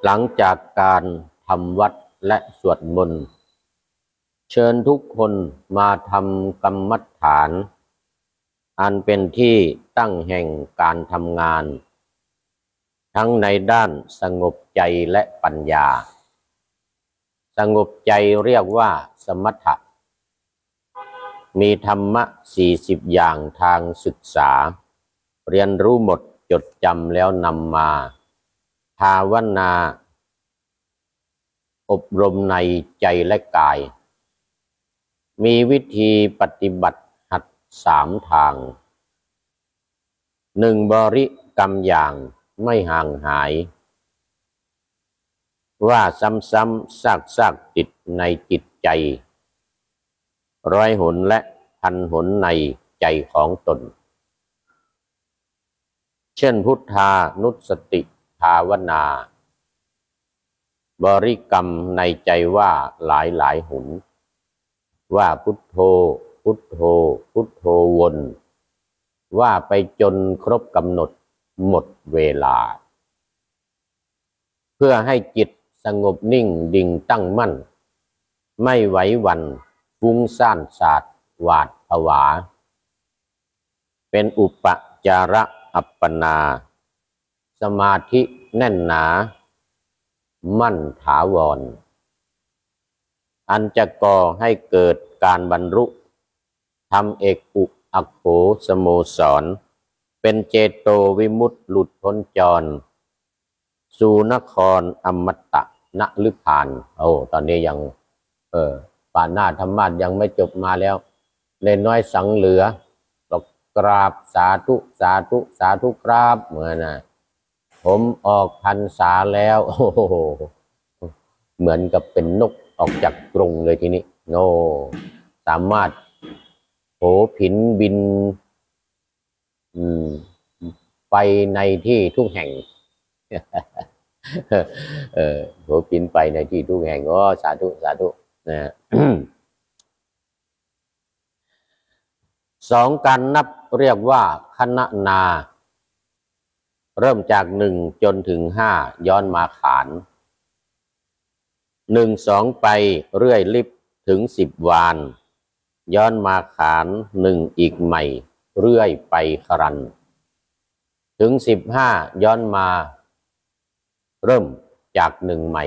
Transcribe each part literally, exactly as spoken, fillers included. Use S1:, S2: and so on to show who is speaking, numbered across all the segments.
S1: หลังจากการทำวัดและสวดมนต์เชิญทุกคนมาทำกรรมฐานอันเป็นที่ตั้งแห่งการทำงานทั้งในด้านสงบใจและปัญญาสงบใจเรียกว่าสมถะมีธรรมะสี่สิบอย่างทางศึกษาเรียนรู้หมดจดจำแล้วนำมาภาวนาอบรมในใจและกายมีวิธีปฏิบัติหัดสามทางหนึ่งบริกรรมอย่างไม่ห่างหายว่าซ้ำๆซากๆติดในจิตใจร้อยหนและพันหนในใจของตนเช่นพุทธานุสติภาวนาบริกรรมในใจว่าหลายหลายหนว่าพุทโธพุทโธพุทโธวนว่าไปจนครบกำหนดหมดเวลาเพื่อให้จิตสงบนิ่งดิ่งตั้งมั่นไม่ไหวหวั่นฟุ้งซ่านสาดหวาดผวาเป็นอุปจาระอัปปนาสมาธิแน่นหนามั่นถาวรอันจะก่อให้เกิดการบรรลุทำเอกอุอัคโขสโมสรเป็นเจโตวิมุตติหลุดพ้นจรสู่นครอมตะนฤพานโอ้ตอนนี้ยังเออป่านหน้าธรรมะยังไม่จบมาแล้วเล่นน้อยสังเหลือก็กราบสาธุสาธุสาธุครับเหมือนนะผมออกพรรษาแล้วโอ้โหเหมือนกับเป็นนกออกจากกรงเลยทีนี้โน่สามารถโผผินบินไปในที่ทุกแห่งเออโผผินไปในที่ทุกแห่งอ๋อสาธุสาธุนะสองการนับเรียกว่าคณนาเริ่มจากหนึ่งจนถึงห้าย้อนมาขานหนึ่งสองไปเรื่อยลิบถึงสิบวานย้อนมาขานหนึ่งอีกใหม่เรื่อยไปครันถึงสิบห้าย้อนมาเริ่มจากหนึ่งใหม่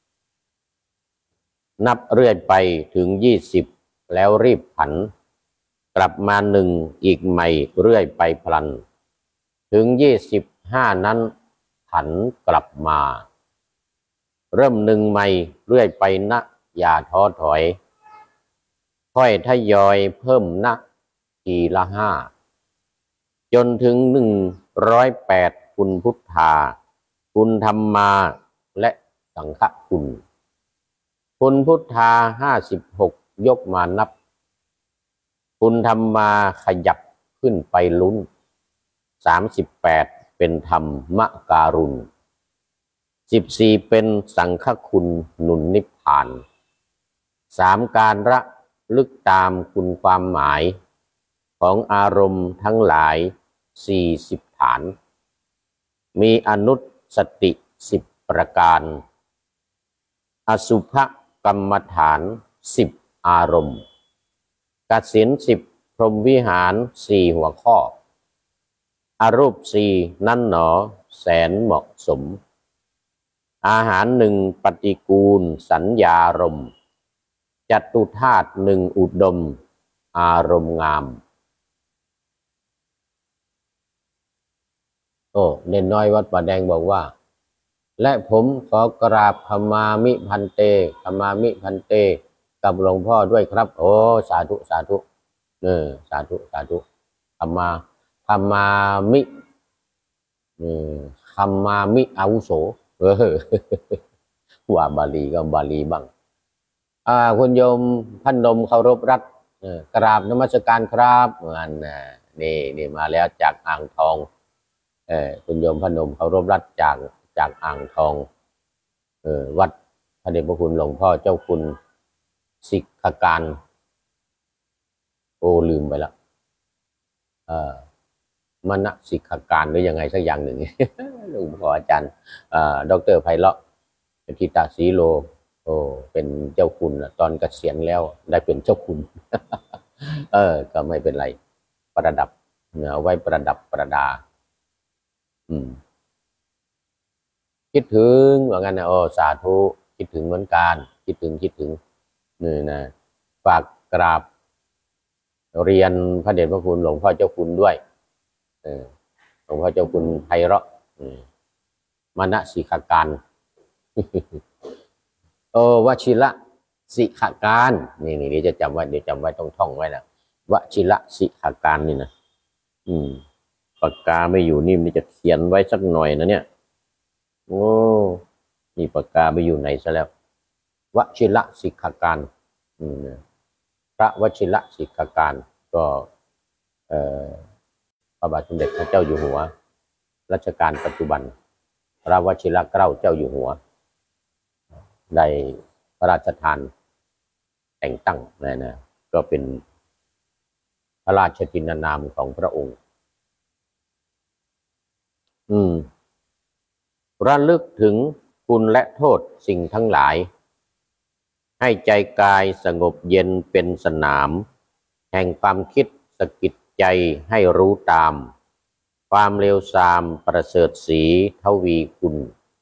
S1: นับเรื่อยไปถึงยี่สิบแล้วรีบผันกลับมาหนึ่งอีกใหม่เรื่อยไปพลันถึงยี่สิบห้านั้นผันกลับมาเริ่มหนึ่งใหม่เรื่อยไปนะอย่าท้อถอยค่อยทยอยเพิ่มนะทีละห้าจนถึงหนึ่งร้อยแปดคุณพุทธาคุณธรรมาและสังฆคุณคุณพุทธาห้าสิบหกยกมานับคุณธรรมาขยับขึ้นไปลุ้นสามสิบแปดเป็นธรรมการุณสิบสี่เป็นสังฆคุณหนุนนิพพานสามการระลึกตามคุณความหมายของอารมณ์ทั้งหลายสี่สิบฐานมีอนุสติสิบประการอสุภกรรมฐานสิบอารมณ์กสิณสิบพรหมวิหารสี่หัวข้ออรูปสี่นั่นหนอแสนเหมาะสมอาหารหนึ่งปฏิกูลสัญญารมณ์จัตุธาตุหนึ่งอุดมอารมณ์งามโอ้เด่นน้อยวัดป่าแดงบอกว่าและผมขอกราบขมามิพันเตขมามิพันเตกับหลวงพ่อด้วยครับโอ้สาธุสาธุเออสาธุสาธุขมาขมามิเออขมามิอาวุโสเออว่าบาลีก็บาลีบ้างอ่าคุณโยมพันนมเคารพรัตน์กราบนมัสการครับงานนี่นี่มาแล้วจากอ่างทองเออคุณโยมพันนมเคารพรัตน์จากจากอ่างทองเออวัดพระเดชพระคุณหลวงพ่อเจ้าคุณสิกขการโอ้ลืมไปละเออมณสิกขการหรือยังไงสักอย่างหนึ่งหลวงพ่ออาจารย์เอ่อดรไพเราะทิตาสีโลโอ้เป็นเจ้าคุณตอนเกษียณแล้วได้เป็นเจ้าคุณ เออก็ไม่เป็นไรประดับเอาไว้ประดับประดาอืมคิดถึงว่างั้นนะโอ้สาธุคิดถึงเหมือนกันคิดถึงคิดถึงนี่นะฝากกราบเรียนพระเดชพระคุณหลวงพ่อเจ้าคุณด้วยเออหลวงพ่อเจ้าคุณไพเราะมณสิกการเออวชิระสิกการนี่นี่เดี๋ยวจะจำไว้เดี๋ยวจำไว้ต้องท่องไว้นะวชิระสิกการนี่นะอืมปากกาไม่อยู่นี่มันจะเขียนไว้สักหน่อยนะเนี่ยโอ้นี่ปากกาไปอยู่ไหนซะแล้ววชิระสิกการอืมพระวชิระสิกการก็เอ่อพระบาทสมเด็จพระเจ้าอยู่หัวรัชกาลปัจจุบันพระวชิระเกล้าเจ้าอยู่หัวได้พระราชทานแต่งตั้งนะนะก็เป็นพระราชทินนามของพระองค์อืมระลึกถึงคุณและโทษสิ่งทั้งหลายให้ใจกายสงบเย็นเป็นสนามแห่งความคิดสะกิดใจให้รู้ตามความเลวทรามประเสริฐศรีทวีคุณ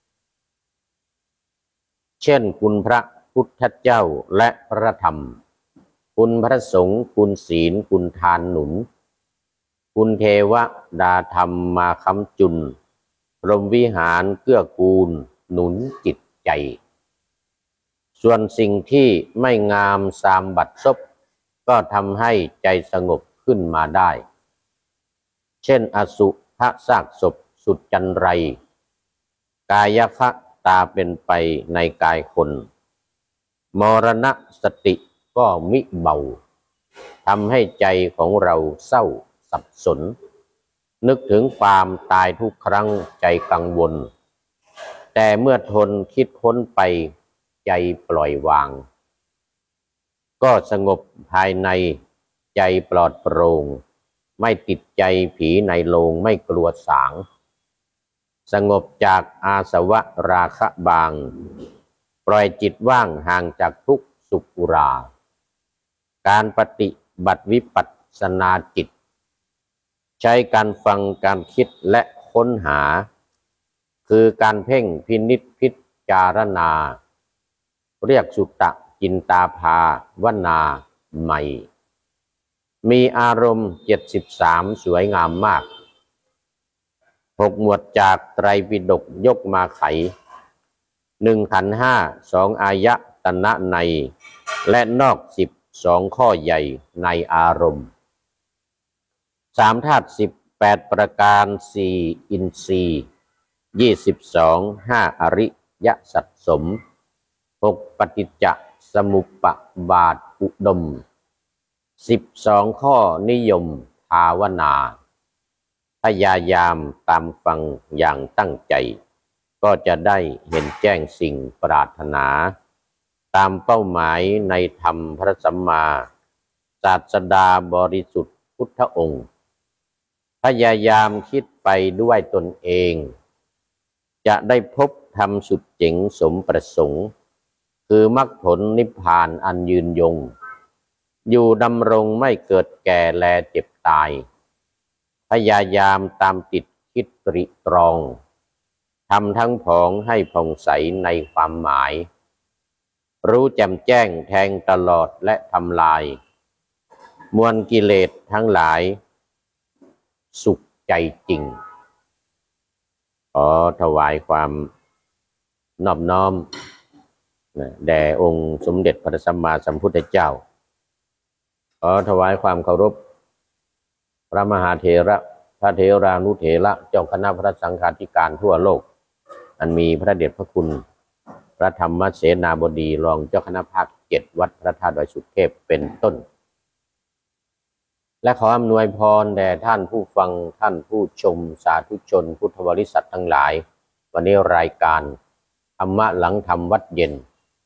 S1: เช่นคุณพระพุทธเจ้าและพระธรรมคุณพระสงฆ์คุณศีลคุณทานหนุนคุณเทวดาธรรมมาค้ำจุนพรหมวิหารเกื้อกูลหนุนจิตใจส่วนสิ่งที่ไม่งามสามบัดซบก็ทำให้ใจสงบขึ้นมาได้เช่นอสุภซากศพสุดจันไรกายคะตาเป็นไปในกายคนมรณะสติก็มิเบาทำให้ใจของเราเศร้าสับสนนึกถึงความตายทุกครั้งใจกังวลแต่เมื่อทนคิดค้นไปใจปล่อยวางก็สงบภายในใจปลอดโปร่งไม่ติดใจผีในโลงไม่กลัวสางสงบจากอาสวะราคะบางปล่อยจิตว่างห่างจากทุกข์สุขอุราการปฏิบัติวิปัสสนาจิตใช้การฟังการคิดและค้นหาคือการเพ่งพินิจพิจารณาเรียกสุตตะจินตาภาวนาใหม่มีอารมณ์เจ็ดสิบสามสวยงามมากหกหมวดจากไตรปิฎกยกมาไขหนึ่งขันธ์ห้าสองอายตนะในและนอกสิบสองข้อใหญ่ในอารมณ์สามธาตุสิบแปดประการสี่อินทรีย์ยี่สิบสองห้าอริยสัจสมหกปฏิจจสมุปบาทอุดมสิบสองข้อนิยมภาวนาพยายามตามฟังอย่างตั้งใจก็จะได้เห็นแจ้งสิ่งปรารถนาตามเป้าหมายในธรรมพระสัมมาศาสดาบริสุทธิ์พุทธองค์พยายามคิดไปด้วยตนเองจะได้พบธรรมสุดเจ๋งสมประสงค์คือมรรคผลนิพพานอันยืนยงอยู่ดำรงไม่เกิดแก่แลเจ็บตายพยายามตามติดคิดตริตรองทำทั้งผองให้ผ่องใสในความหมายรู้แจ่มแจ้งแทงตลอดและทำลายมวลกิเลสทั้งหลายสุขใจจริงขอถวายความนอบน้อมแด่องค์สมเด็จพระสัมมาสัมพุทธเจ้าขอถวายความเคารพพระมหาเถระพระเถรานุเถระเจ้าคณะพระสังฆาธิการทั่วโลกอันมีพระเดชพระคุณพระธรรมเสนาบดีรองเจ้าคณะภาคเจ็ดวัดพระธาตุดอยสุเทพเป็นต้นและขออำนวยพรแด่ท่านผู้ฟังท่านผู้ชมสาธุชนพุทธบริษัททั้งหลายวันนี้รายการธรรมะหลังธรรมวัดเย็น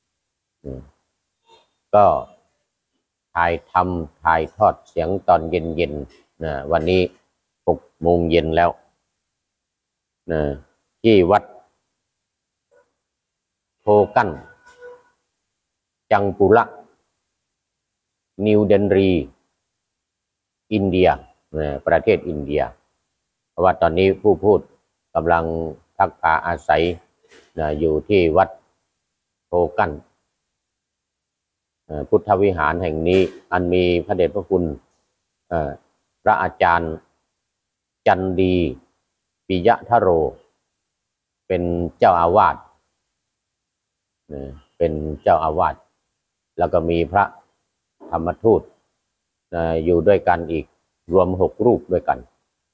S1: ก็ถ่ายทำถ่ายทอดเสียงตอนเย็นๆนะวันนี้หกโมงเย็นแล้วนะที่วัดโพกัน จังปุระนิวเดนรีอินเดียประเทศอินเดียเพราะว่าตอนนี้ผู้พูดกำลังพักอาอาศัยอยู่ที่วัดโทกันพุทธวิหารแห่งนี้อันมีพระเดชพระคุณพระอาจารย์จันดีปิยะทโรเป็นเจ้าอาวาสเป็นเจ้าอาวาสแล้วก็มีพระธรรมทูตอยู่ด้วยกันอีกรวมหกรูปด้วยกัน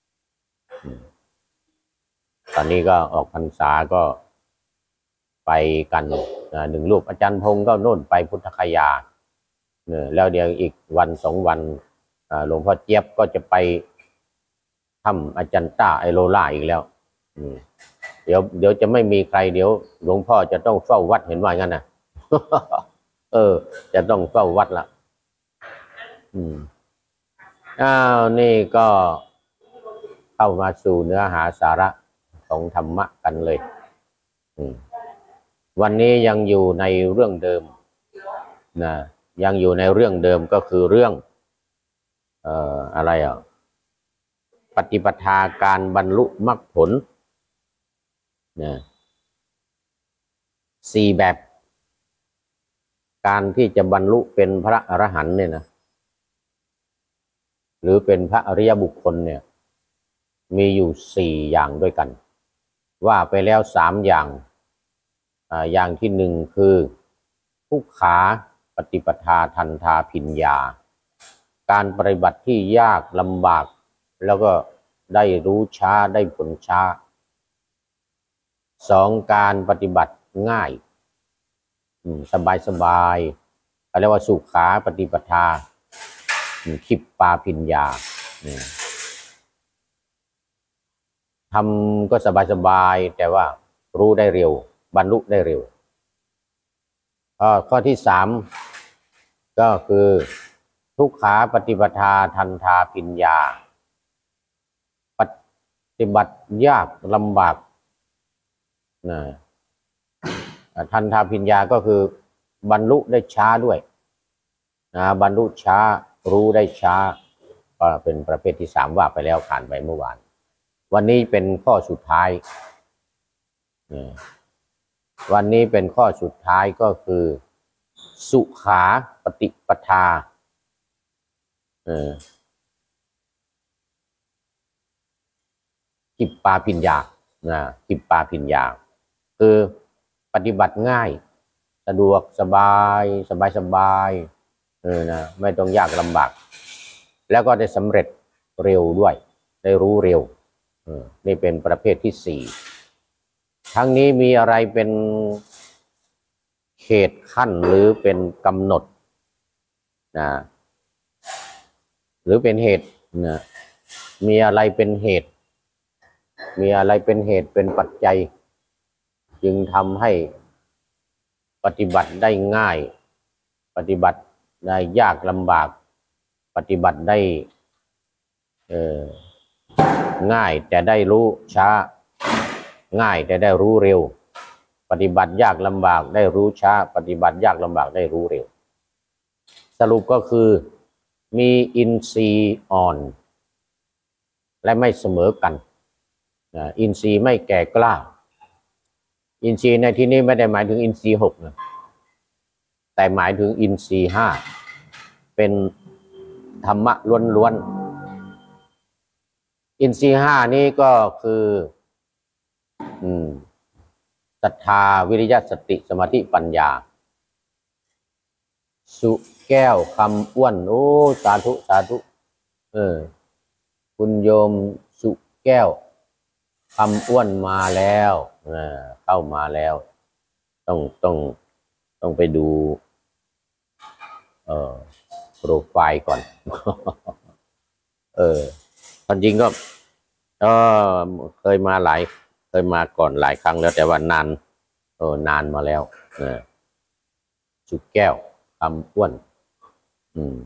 S1: ตอนนี้ก็ออกพรรษาก็ไปกันหนึ่งรูปอาจารย์พงศ์ก็โน่นไปพุทธคยาแล้วเดี๋ยวอีกวันสองวันหลวงพ่อเจี๊ยบก็จะไปถ้ำอาจารย์ต้าไอโรล่าอีกแล้วเดี๋ยวเดี๋ยวจะไม่มีใครเดี๋ยวหลวงพ่อจะต้องเฝ้าวัดเห็นว่างั้นนะ เออจะต้องเฝ้าวัดละอืมอ้าวนี่ก็เข้ามาสู่เนื้อหาสาระของธรรมะกันเลยอืมวันนี้ยังอยู่ในเรื่องเดิมนะยังอยู่ในเรื่องเดิมก็คือเรื่องเอ่ออะไรอ่ะปฏิปทาการบรรลุมรรคผลนะสี่แบบการที่จะบรรลุเป็นพระอรหันต์เนี่ยนะหรือเป็นพระอริยบุคคลเนี่ยมีอยู่สี่อย่างด้วยกันว่าไปแล้วสามอย่างอ่าอย่างที่หนึ่งคือทุกขาปฏิปทาทันทาพิญญาการปฏิบัติที่ยากลำบากแล้วก็ได้รู้ช้าได้ผลช้าสองการปฏิบัติง่ายสบายสบายเขาเรียกว่าสุขาปฏิปทาขิปปาพิญญาทำก็สบายสบายแต่ว่ารู้ได้เร็วบรรลุได้เร็วข้อที่สามก็คือทุกขาปฏิปทาทันทาพิญญาปฏิบัติยากลำบากนะทันทาพิญญาก็คือบรรลุได้ช้าด้วยนะบรรลุช้ารู้ได้ช้าก็เป็นประเภทที่สามว่าไปแล้วผ่านไปเมื่อวานวันนี้เป็นข้อสุดท้ายวันนี้เป็นข้อสุดท้ายก็คือสุขาปฏิปทาขิปปาพิญญานะขิปปาพิญญาคือปฏิบัติง่ายสะดวกสบายสบายสบายเออนะไม่ต้องยากลำบากแล้วก็ได้สำเร็จเร็วด้วยได้รู้เร็วเออนี่เป็นประเภทที่สี่ทั้งนี้มีอะไรเป็นเขตขั้นหรือเป็นกำหนดนะหรือเป็นเหตุนะมีอะไรเป็นเหตุมีอะไรเป็นเหตุเป็นปัจจัยจึงทำให้ปฏิบัติได้ง่ายปฏิบัติได้ยากลำบากปฏิบัติได้เอ่อง่ายแต่ได้รู้ช้าง่ายแต่ได้รู้เร็วปฏิบัติยากลำบากได้รู้ช้าปฏิบัติยากลำบากได้รู้เร็วสรุปก็คือมีอินทรีย์อ่อนและไม่เสมอกันอินทรีย์ไม่แก่กล้าอินทรีย์ในที่นี้ไม่ได้หมายถึงอินทรีย์หกนะแต่หมายถึงอินทรีย์ห้าเป็นธรรมะล้วนๆอินทรีย์ห้านี้ก็คืออืมศรัทธาวิริยะสติสมาธิปัญญาสุแก้วคำอ้วนโอ้สาธุสาธุเออคุณโยมสุแก้วคำอ้วนมาแล้วเข้ามาแล้วต้องต้องต้องไปดูเอ่อโปรไฟล์ก่อนเออความจริงก็เออเคยมาหลายเคยมาก่อนหลายครั้งแล้วแต่ว่านานเออนานมาแล้วเออสุแก้วคำอ้วนอืม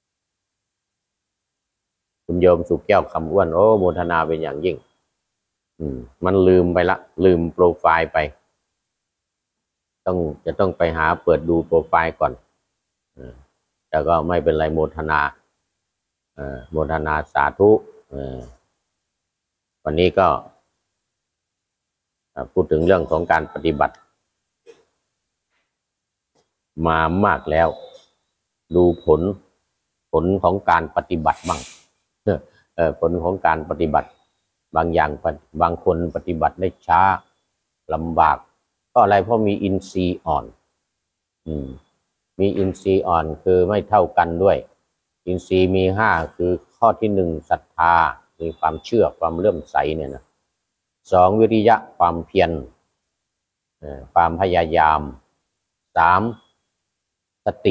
S1: คุณโยมสุแก้วคำอ้วนโอ้โมทนาเป็นอย่างยิ่งอืมมันลืมไปละลืมโปรไฟล์ไปต้องจะต้องไปหาเปิดดูโปรไฟล์ก่อนอแต่ก็ไม่เป็นไรโมทนาโมทนาสาธุวันนี้ก็พูดถึงเรื่องของการปฏิบัติมามากแล้วดูผลผลของการปฏิบัติบ้างผลของการปฏิบัติบางอย่างบางคนปฏิบัติได้ช้าลำบากก็อะไรเพราะมีอินทรีย์อ่อนอืมมีอินทรีย์อ่อนคือไม่เท่ากันด้วยอินทรีย์มีห้าคือข้อที่หนึ่งศรัทธามีความเชื่อความเลื่อมใสเนี่ยนะสองวิริยะความเพียรความพยายามสามสติ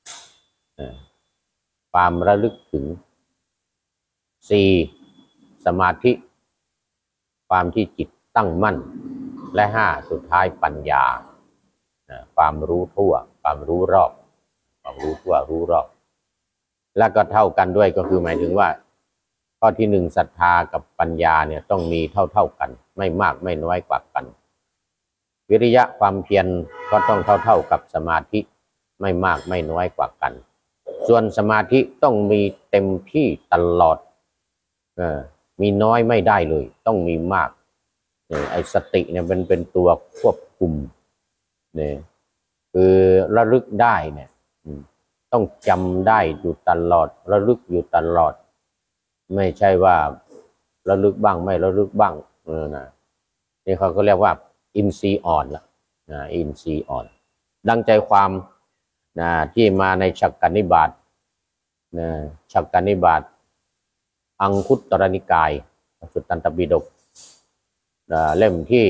S1: ความระลึกถึงสี่สมาธิความที่จิตตั้งมั่นและห้าสุดท้ายปัญญาความรู้ทั่วความรู้รอบความรู้ทั่วรู้รอบและก็เท่ากันด้วยก็คือหมายถึงว่าข้อที่หนึ่งศรัทธากับปัญญาเนี่ยต้องมีเท่าเท่ากันไม่มากไม่น้อยกว่ากันวิริยะความเพียรก็ต้องเท่าเท่ากับสมาธิไม่มากไม่น้อยกว่ากันส่วนสมาธิต้องมีเต็มที่ตลอดเออมีน้อยไม่ได้เลยต้องมีมากไอ้สติเนี่ยเป็นเป็นตัวควบคุมเนี่ยคือระลึกได้เนี่ยต้องจำได้อยู่ตลอดระลึกอยู่ตลอดไม่ใช่ว่าระลึกบ้างไม่ระลึกบ้างเออนะนี่เขาก็เรียกว่าอินทรีย์อ่อนละนะอินทรีย์อ่อนดังใจความนะที่มาในฉักกนิบาตนะฉักกนิบาตอังคุตรนิกายสุตตันตปิฎกเล่มที่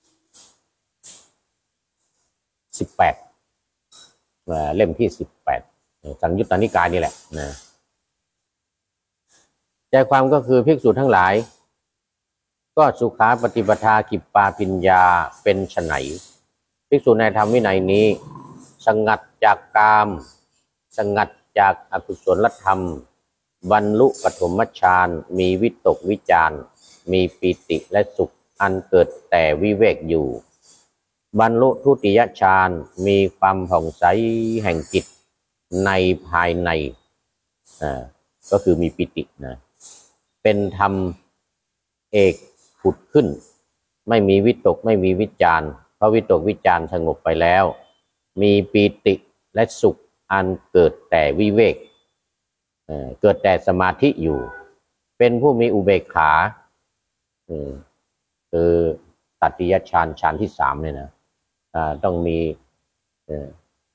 S1: สิบแปดเล่มที่สิบแปดสังยุตตนิกายนี่แหละนะใจความก็คือภิกษุทั้งหลายก็สุขาปฏิปทากิปปาปิญญาเป็นไฉนภิกษุในธรรมวินัยนี้สงัดจากกามสงัดจากอกุศลธรรมบรรลุปฐมฌานมีวิตกวิจารมีปีติและสุขอันเกิดแต่วิเวกอยู่บรรลุทุติยฌานมีความผ่องใสแห่งจิตในภายในอ่าก็คือมีปิตินะเป็นธรรมเอกผุดขึ้นไม่มีวิตกไม่มีวิจารเพราะวิตกวิจารสงบไปแล้วมีปีติและสุขอันเกิดแต่วิเวกเอ่อเกิดแต่สมาธิอยู่เป็นผู้มีอุเบกขาเออคือตัตติยฌานฌานที่สามเนี่ยนะอ่าต้องมีเออ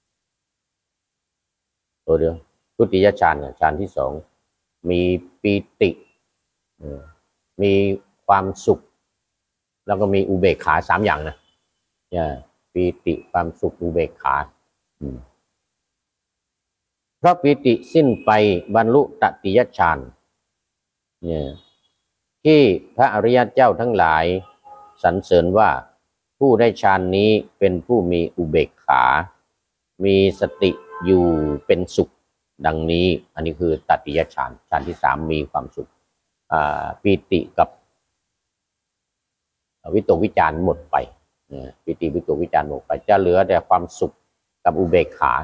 S1: ตัวเดียวทุติยฌานฌานที่สองมีปีติมีความสุขแล้วก็มีอุเบกขาสามอย่างนะเนี่ยปีติความสุขอุเบกขาเพราะปีติสิ้นไปบรรลุตติยฌานเนี่ยที่พระอริยเจ้าทั้งหลายสรรเสริญว่าผู้ได้ฌานนี้เป็นผู้มีอุเบกขามีสติอยู่เป็นสุขดังนี้อันนี้คือตติยฌานฌานที่สามมีความสุขปีติกับวิตกวิจารหมดไปปีติวิตกวิจารหมดไปจะเหลือแต่ความสุขกับอุเบกขา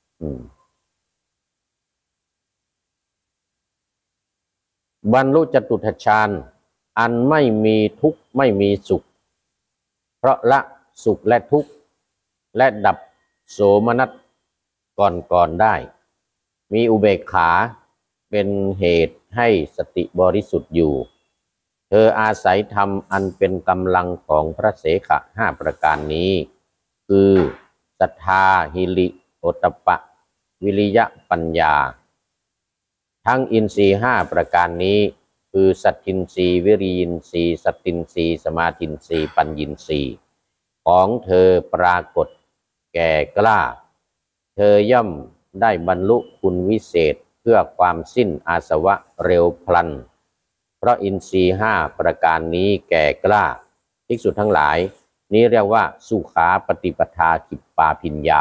S1: บรรลุจตุตถฌานอันไม่มีทุกข์ไม่มีสุขเพราะละสุขและทุกข์และดับโสมนัสก่อนก่อนได้มีอุเบกขาเป็นเหตุให้สติบริสุทธิ์อยู่เธออาศัยธรรมอันเป็นกำลังของพระเสขะห้าประการนี้คือศรัทธาหิริโอตตัปปะวิริยะปัญญาทั้งอินทรีย์ห้าประการนี้คือสัตทินทรีย์วิริยินทรีย์สัตตินทรีย์สมาธินทรีย์ปัญญินทรีย์ของเธอปรากฏแก่กล้าเธอย่อมได้บรรลุคุณวิเศษเพื่อความสิ้นอาสวะเร็วพลันเพราะอินทรีย์ห้าประการนี้แก่กล้าภิกษุทั้งหลายนี้เรียกว่าสุขาปฏิปทากิปปาปิญญา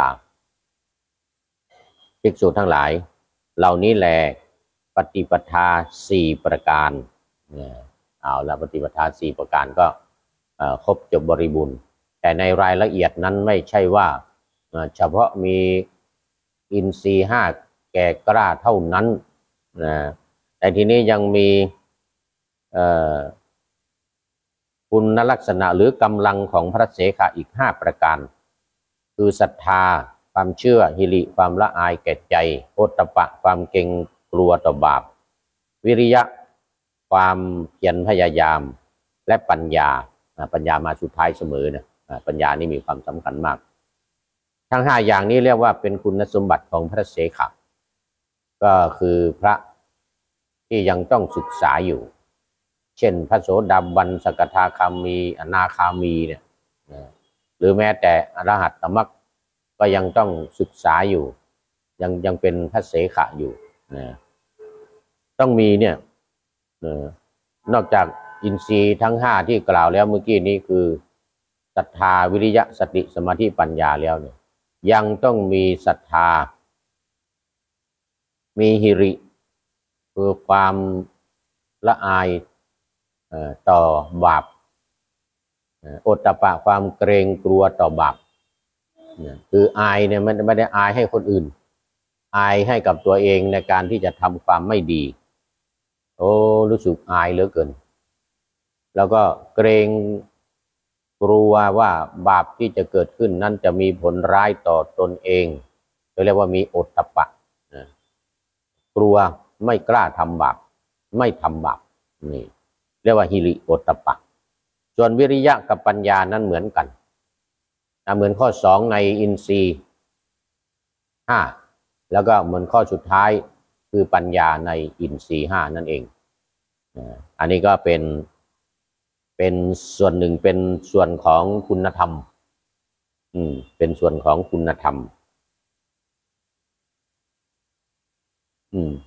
S1: ภิกษุทั้งหลายเหล่านี้แลปฏิปทาสี่ประการเนี่ยเอาละปฏิปทาสี่ประการก็ครบจบบริบูรณ์แต่ในรายละเอียดนั้นไม่ใช่ว่าเฉพาะมีอินทรีย์ห้าแก่กล้าเท่านั้นนะแต่ทีนี้ยังมีคุณลักษณะหรือกำลังของพระเสขะอีกห้าประการคือศรัทธาความเชื่อหิริความละอายแก่ใจโอตตัปปะความเกรงกลัวต่อบาปวิริยะความเพียรพยายามและปัญญาปัญญามาสุดท้ายเสมอนะปัญญานี่มีความสำคัญมากทั้งห้าอย่างนี้เรียกว่าเป็นคุณสมบัติของพระเสขะก็คือพระที่ยังต้องศึกษาอยู่เช่นพระโสดาบันสกทาคามีอนาคามีเนี่ยหรือแม้แต่อรหัตตมรรคก็ยังต้องศึกษาอยู่ยังยังเป็นพระเสขะอยู่นะต้องมีเนี่ยนอกจากอินทรีย์ทั้งห้าที่กล่าวแล้วเมื่อกี้นี้คือศรัทธาวิริยะสติสมาธิปัญญาแล้วเนี่ยยังต้องมีศรัทธามีหิริคือความละอายต่อบาปโอตตัปปะความเกรงกลัวต่อบาปคืออายเนี่ยมันไม่ได้อายให้คนอื่นอายให้กับตัวเองในการที่จะทำความไม่ดีโอ้รู้สึกอายเหลือเกินแล้วก็เกรงกลัวว่าบาปที่จะเกิดขึ้นนั้นจะมีผลร้ายต่อตนเองเรียกว่ามีโอตตัปปะกลัวไม่กล้าทำบาปไม่ทำบาปนี่เรียกว่าหิริโอตตัปปะส่วนวิริยะกับปัญญานั้นเหมือนกันเหมือนข้อสองในอินทรีย์ห้าแล้วก็เหมือนข้อสุดท้ายคือปัญญาในอินทรีย์ห้านั่นเองอันนี้ก็เป็นเป็นส่วนหนึ่งเป็นส่วนของคุณธรรมอืมเป็นส่วนของคุณธรรมอืม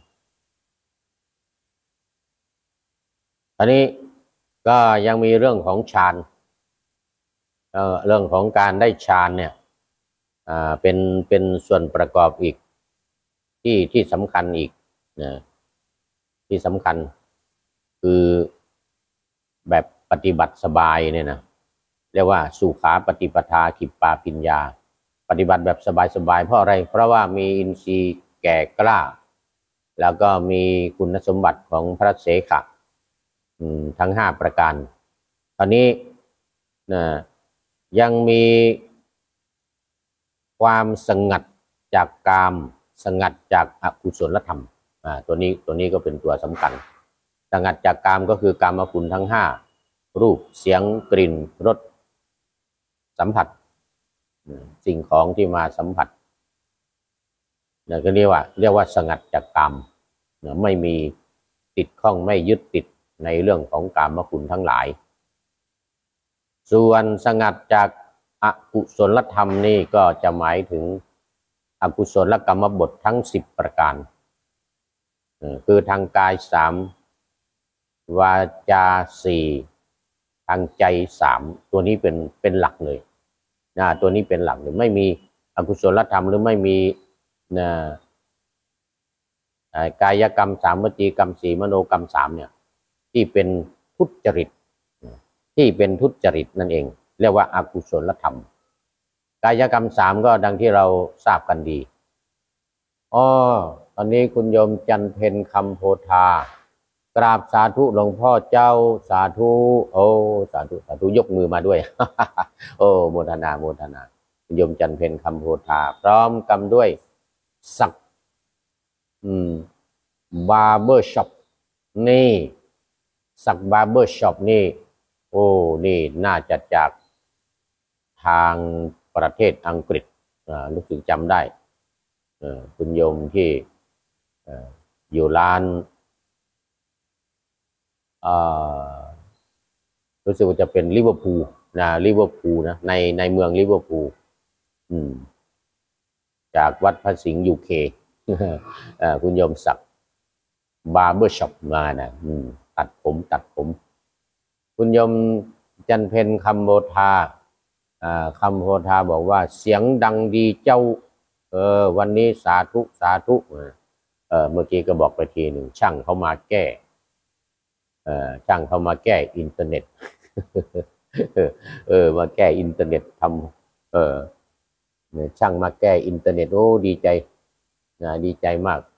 S1: อันนี้ก็ยังมีเรื่องของฌานเอ่อเรื่องของการได้ฌานเนี่ยอ่าเป็นเป็นส่วนประกอบอีกที่ที่สำคัญอีกนะที่สำคัญคือแบบปฏิบัติสบายเนี่ยนะเรียกว่าสุขาปฏิปทาขิปปาปิญญาปฏิบัติแบบสบายๆเพราะอะไรเพราะว่ามีอินทรีย์แก่กล้าแล้วก็มีคุณสมบัติของพระเสขะทั้งห้าประการตอนนี้นะยังมีความสงัดจากกามสงัดจากอกุศลธรรมอ่าตัวนี้ตัวนี้ก็เป็นตัวสำคัญสงัดจากกามก็คือกามคุณทั้งห้ารูปเสียงกลิ่นรสสัมผัสสิ่งของที่มาสัมผัสเนี่ยก็เรียกว่าเรียกว่าสงัดจากกามเนี่ยไม่มีติดข้องไม่ยึดติดในเรื่องของกามคุณทั้งหลายส่วนสงัดจากอกุศลธรรมนี่ก็จะหมายถึงอกุศลกรรมบททั้งสิบประการคือทางกายสามวาจาสี่ทางใจสามตัวนี้เป็นเป็นหลักเลยนะตัวนี้เป็นหลักเลยไม่มีอกุศลธรรมหรือไม่มีนะกายกรรมสามวจีกรรมสี่มโนกรรมสามเนี่ยที่เป็นทุจริตที่เป็นทุจริตนั่นเองเรียกว่าอกุศลธรรมกายกรรมสามก็ดังที่เราทราบกันดีอ๋อตอนนี้คุณโยมจันเพ็ญคำโพธากราบสาธุหลวงพ่อเจ้าสาธุโอ้สาธุสาธุยกมือมาด้วย โอ้โมทนาโมทนาคุณโยมจันเพ็ญคำโพธาพร้อมกันด้วยสักอืมบาร์เบอร์ช็อปนี่สักบาร์เบอร์ช็อปนี่โอ้นี่น่าจะจากทางประเทศอังกฤษรู้สึกจำได้คุณโยมที่อยู่ร้านรู้สึกว่าจะเป็นลิเวอร์พูลนะลิเวอร์พูลนะในในเมืองลิเวอร์พูลจากวัดพระสิงห์ยูเคคุณโยมศักดิ์บาร์เบอร์ช็อปมานะตัดผมตัดผมคุณโยมจันเพ็ญคำโพธาคำโพธาบอกว่าเสียงดังดีเจ้าเออวันนี้สาธุสาธุเออเมื่อกี้ก็บอกไปทีหนึ่งช่างเขามาแก้เออช่างเขามาแก้อินเทอร์เน็ตเออเออมาแก้อินเทอร์เน็ตทำเออเนี่ยช่างมาแก้อินเทอร์เน็ตโอ้ดีใจนะดีใจมาก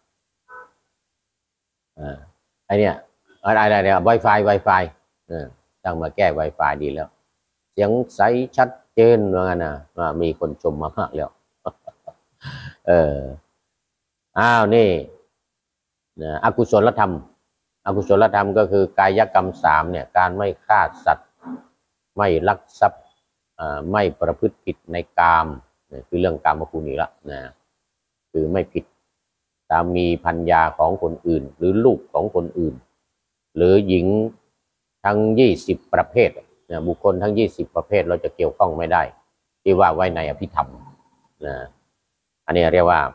S1: อ่าไอเนี้ยอะไรอะไรเนี่ย Wi-Fi Wi-Fi เออช่างมาแก้ Wi-Fi ดีแล้วเสียงใสชัดเจนว่างั้นนะมีคนชมมามากแล้วเอออ้าวนี่นะอกุศลธรรมอกุศลธรรมก็คือกายกรรมสามเนี่ยการไม่ฆ่าสัตว์ไม่ลักทรัพย์ไม่ประพฤติผิดในกามคือเรื่องกามคุณอีกแล้วนะคือไม่ผิดสามีภรรยาของคนอื่นหรือลูกของคนอื่นหรือหญิงทั้งยี่สิบประเภทนะบุคคลทั้งยี่สิบประเภทเราจะเกี่ยวข้องไม่ได้ที่ว่าไว้ในอภิธรรมนะอันนี้เรียกว่า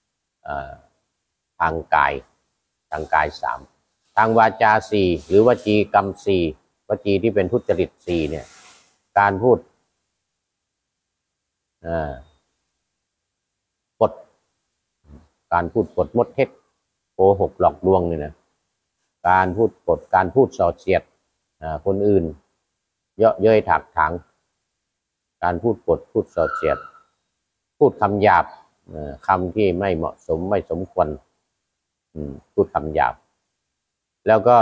S1: ทางกายทางกายสามทางวาจาสี่หรือวจีกรรมสี่วจีที่เป็นทุจริตสี่เนี่ยการพูดปดการพูดปดมดเท็จโกหกหลอกลวงเนี่ยนะการพูดปดการพูดส่อเสียดคนอื่นเยาะเย้ยถากถางการพูดปดพูดส่อเสียดพูดคำหยาบคำที่ไม่เหมาะสมไม่สมควรพูดคำหยาบแล้วก็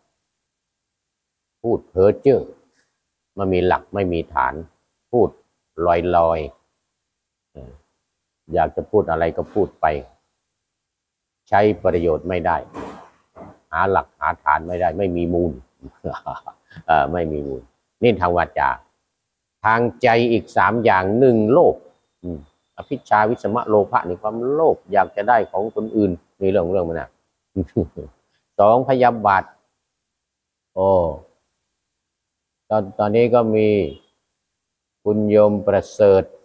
S1: พูดเพ้อเจ้อไม่มีหลักไม่มีฐานพูดลอยลอยอยากจะพูดอะไรก็พูดไปใช้ประโยชน์ไม่ได้หาหลักหาฐานไม่ได้ไม่มีมูลไม่มีมูลนี่ทางวาจาทางใจอีกสามอย่างหนึ่งโลภอภิชาวิสมะโลภะนี่ความโลภอยากจะได้ของคนอื่นนี่เรื่องเรื่องมันนะสองพยาบาทโอ้ตอนตอนนี้ก็มีคุณโยมประเสริฐ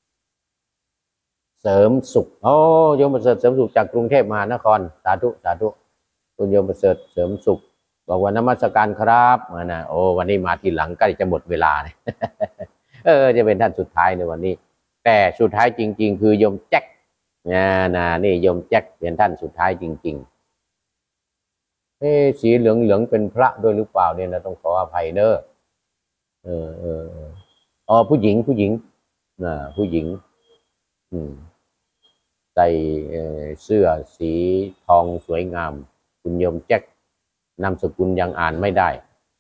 S1: เสริมสุขโอ้โยมประเสริฐเสริมสุขจากกรุงเทพมหานครสาธุสาธุคุณโยมประเสริฐเสริมสุขบอกว่านมัสการครับนะโอ้วันนี้มาทีหลังใกล้จะหมดเวลาเนี่ยเออจะเป็นท่านสุดท้ายในวันนี้แต่สุดท้ายจริงๆคือโยมแจ็คนะนะนี่โยมแจ็คเป็นท่านสุดท้ายจริงๆเออสีเหลืองๆเป็นพระด้วยหรือเปล่าเนี่ยนะต้องขออภัยเด้อเออเอออ๋อผู้หญิงผู้หญิงนะผู้หญิงอืมใส่เสื้อสีทองสวยงามคุณโยมแจ็คนามสกุลยังอ่านไม่ได้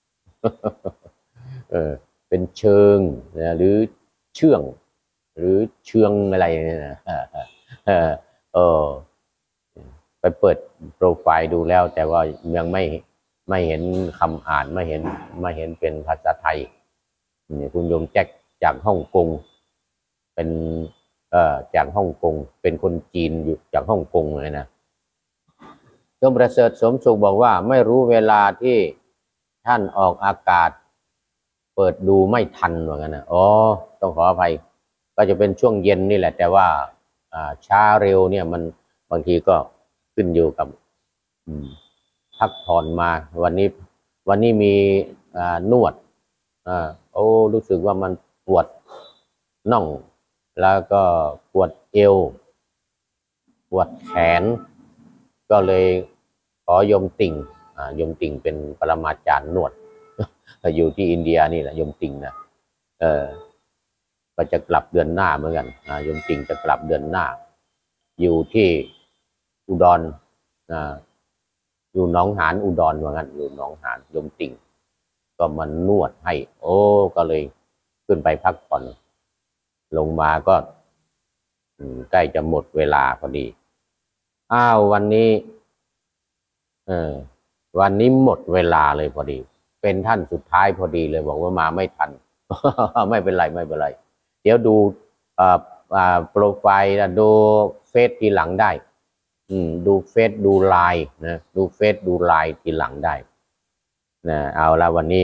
S1: เออเป็นเชิงนะหรือเชื่องหรือเชืองอะไรเนี่ยนะเออเออไปเปิดโปรไฟล์ดูแล้วแต่ว่ายังไม่ไม่เห็นคำอ่านไม่เห็นไม่เห็นเป็นภาษาไทยนี่คุณโยมแจ็คจากฮ่องกงเป็นเอ่อจากฮ่องกงเป็นคนจีนอยู่จากฮ่องกงเลยนะโยมประเสริฐสมสุขบอกว่าไม่รู้เวลาที่ท่านออกอากาศเปิดดูไม่ทันว่างั้นนะอ๋อต้องขออภัยก็จะเป็นช่วงเย็นนี่แหละแต่ว่าช้าเร็วเนี่ยมันบางทีก็ขึ้นอยู่กับพักผ่อนมาวันนี้วันนี้มีนวดอ่าโอ้รู้สึกว่ามันปวดน่องแล้วก็ปวดเอวปวดแขนก็เลยขอยมติ่งอ่ายมติ่งเป็นปรมาจารย์นวดอยู่ที่อินเดียนี่แหละยมติ่งนะเออก็จะกลับเดือนหน้าเหมือนกันอ่ายมติ่งจะกลับเดือนหน้าอยู่ที่อุดรอ่าอยู่หนองหานอุดรเหมือนกันอยู่หนองหานยมติ่งก็มันนวดให้โอ้ก็เลยขึ้นไปพักผ่อนลงมาก็ใกล้จะหมดเวลาพอดีอ้าววันนี้เออวันนี้หมดเวลาเลยพอดีเป็นท่านสุดท้ายพอดีเลยบอกว่ามาไม่ทัน ไม่เป็นไรไม่เป็นไรเดี๋ยวดูอ่าอ่าโปรไฟล์ดูเฟซทีหลังได้อืมดูเฟซดูไลน์นะดูเฟซดูไลน์ทีหลังได้นะเอาละวันนี้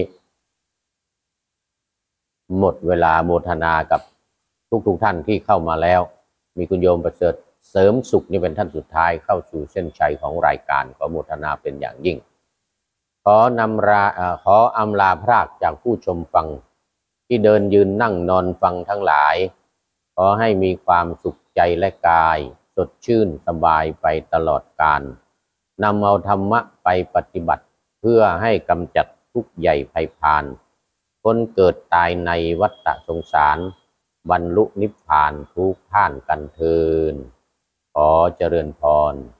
S1: หมดเวลาโมทนากับทุกๆท่านที่เข้ามาแล้วมีคุณโยมประเสริฐเสริมสุขนี่เป็นท่านสุดท้ายเข้าสู่เส้นชัยของรายการขอโมทนาเป็นอย่างยิ่งขอนำลาขออำลาพรากจากผู้ชมฟังที่เดินยืนนั่งนอนฟังทั้งหลายขอให้มีความสุขใจและกายสดชื่นสบายไปตลอดกาลนำเอาธรรมะไปปฏิบัติเพื่อให้กำจัดทุกข์ใหญ่ไพพานโกพ้นเกิดตายในวัฏสงสารบรรลุนิพพานทุกท่านกันเทินขอเจริญพร